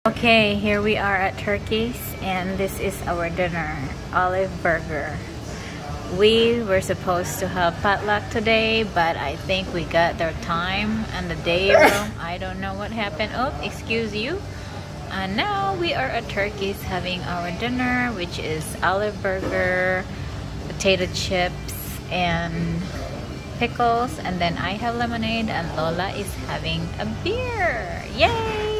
Okay, here we are at Turkey's and this is our dinner, olive burger. We were supposed to have potluck today, but I think we got their time and the day wrong. I don't know what happened. Oh, excuse you. And now we are at Turkey's having our dinner, which is olive burger, potato chips, and pickles. And then I have lemonade and Lola is having a beer. Yay!